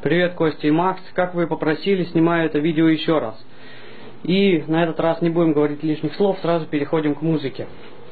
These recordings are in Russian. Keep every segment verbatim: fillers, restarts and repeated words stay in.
Привет, Костя и Макс. Как вы попросили, снимаю это видео еще раз. И на этот раз не будем говорить лишних слов, сразу переходим к музыке.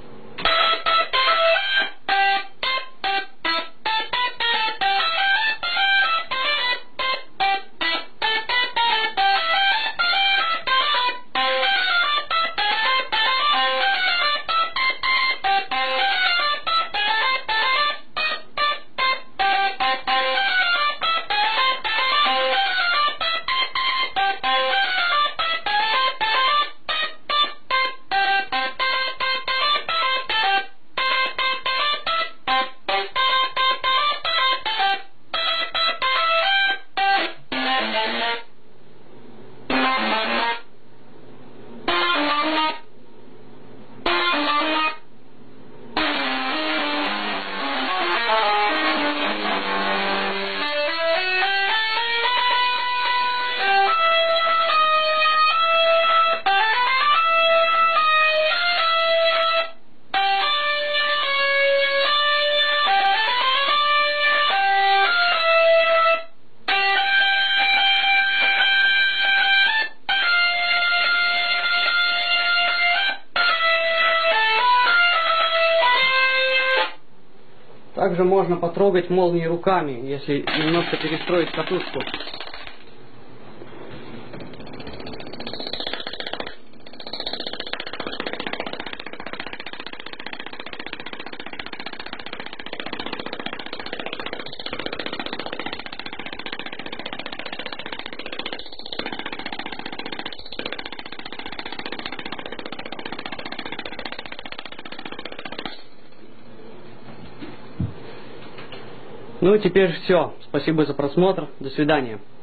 Также можно потрогать молнии руками, если немножко перестроить катушку. Ну и теперь все. Спасибо за просмотр. До свидания.